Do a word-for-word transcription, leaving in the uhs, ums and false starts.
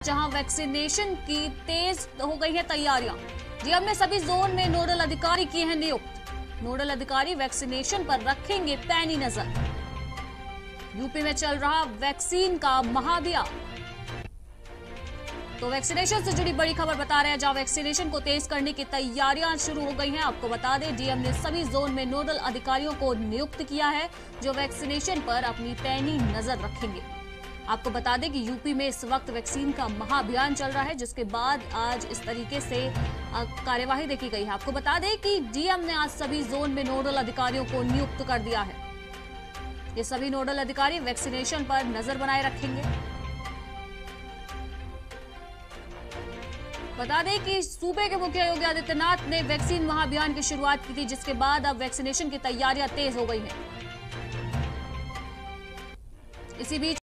जहां वैक्सीनेशन की तेज हो गई है तैयारियां। डीएम ने सभी जोन में नोडल अधिकारी किए हैं नियुक्त। नोडल अधिकारी वैक्सीनेशन पर रखेंगे पैनी नजर। यूपी में चल रहा वैक्सीन का महाअभियान। तो वैक्सीनेशन से जुड़ी बड़ी खबर बता रहे हैं, जहां वैक्सीनेशन को तेज करने की तैयारियां शुरू हो गई हैं। आपको बता दें, डीएम ने सभी जोन में नोडल अधिकारियों को नियुक्त किया है, जो वैक्सीनेशन पर अपनी पैनी नजर रखेंगे। आपको बता दें कि यूपी में इस वक्त वैक्सीन का महाअभियान चल रहा है, जिसके बाद आज इस तरीके से कार्यवाही देखी गई है। आपको बता दें कि डीएम ने आज सभी जोन में नोडल अधिकारियों को नियुक्त कर दिया है। ये सभी नोडल अधिकारी वैक्सीनेशन पर नजर बनाए रखेंगे। बता दें कि सूबे के मुखिया योगी आदित्यनाथ ने वैक्सीन महाअभियान की शुरुआत की थी, जिसके बाद अब वैक्सीनेशन की तैयारियां तेज हो गई हैं। इसी बीच